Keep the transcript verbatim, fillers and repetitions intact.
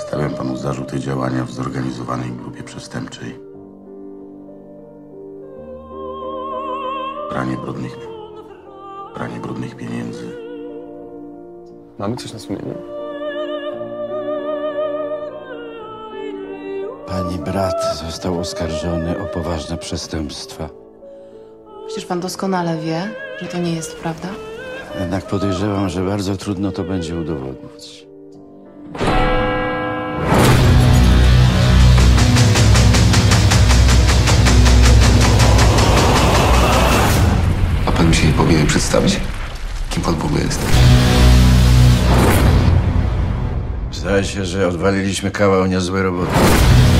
Stawiam panu zarzuty działania w zorganizowanej grupie przestępczej. Pranie brudnych... Pranie brudnych pieniędzy. Mamy coś na sumieniu? Pani brat został oskarżony o poważne przestępstwa. Przecież pan doskonale wie, że to nie jest prawda. Jednak podejrzewam, że bardzo trudno to będzie udowodnić. A pan mi się nie powinien przedstawić? Kim pan w ogóle jest? Zdaje się, że odwaliliśmy kawał niezłej roboty.